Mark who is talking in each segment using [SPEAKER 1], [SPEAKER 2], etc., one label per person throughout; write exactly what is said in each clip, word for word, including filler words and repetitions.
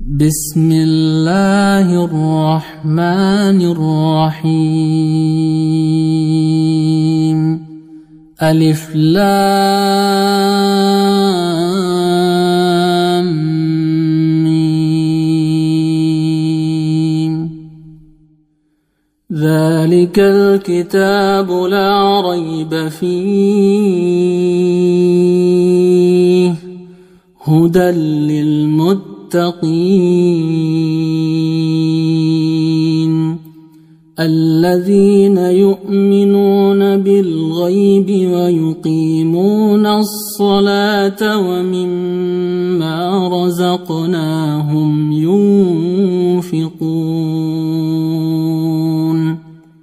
[SPEAKER 1] بسم الله الرحمن الرحيم. ألف لام ميم. ذلك الكتاب لا ريب فيه هدى للمتقين الذين يؤمنون بالغيب ويقيمون الصلاة ومما رزقناهم ينفقون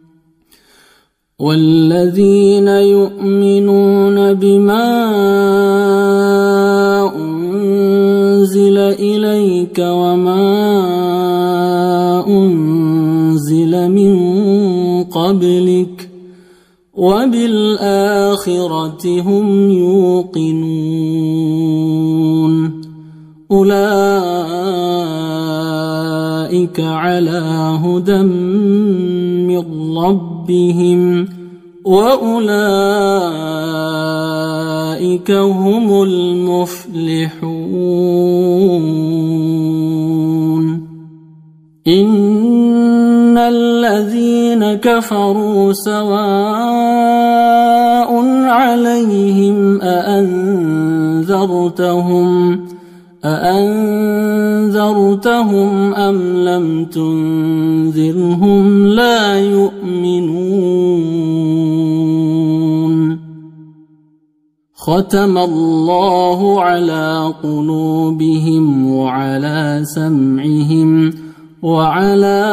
[SPEAKER 1] والذين يؤمنون بما أنزل إليك وما أنزل من قبلك وبالآخرة هم يوقنون أولئك على هدى من ربهم وأولئك هم المفلحون. إن الذين كفروا سواء عليهم أأنذرتهم أأنذرتهم أم لم تنذرهم لا يؤمنون. ختم الله على قلوبهم وعلى سمعهم وعلى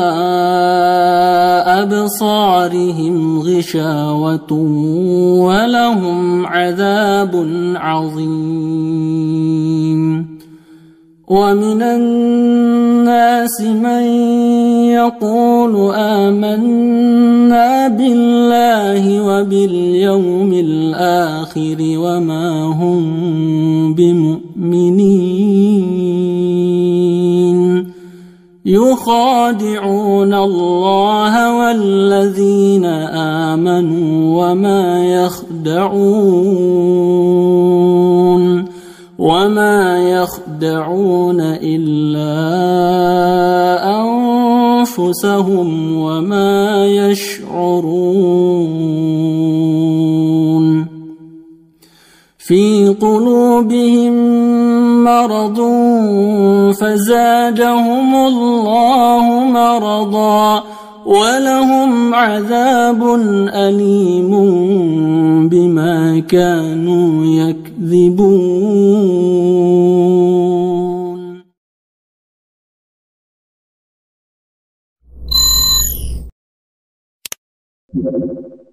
[SPEAKER 1] أبصارهم غشاوة ولهم عذاب عظيم. ومن الناس من يقول آمنا بالله وباليوم الآخر وما هم بمؤمنين يخادعون الله والذين آمنوا وما يخدعون وما يخدعون إلا أنفسهم وما يشعرون. في قلوبهم مرض فزادهم الله مرضا ولهم عذاب أليم بما كانوا يكذبون.